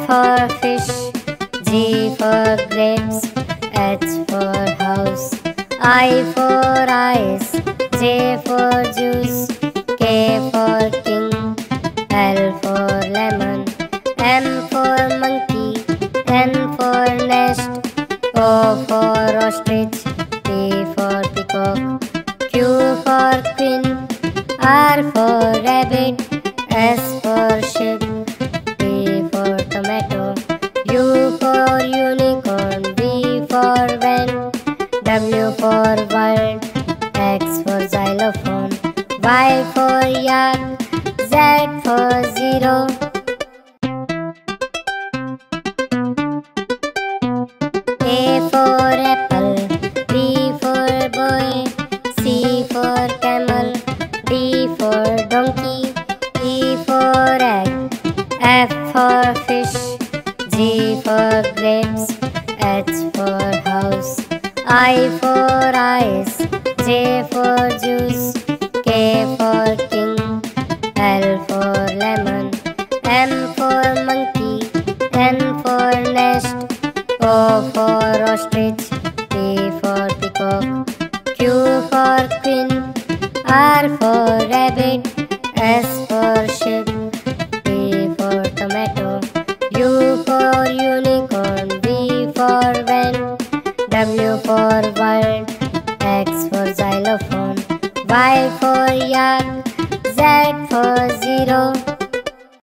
for fish, G for grapes, H for house, I for ice, J for juice, K for king, L for lemon, M for monkey, N for nest, O for ostrich, P for peacock, Q for queen, R for rabbit, S for sheep, T for tomato, U for unicorn, V for van, W for world, X for xylophone, Y for yak, Z for zero. A for apple, B for boy, C for camel, D for donkey, E for egg, F for fish, G for grapes, H for house, I for ice, J for juice, K for king, L for lemon, M for monkey, N for nest, O for ostrich,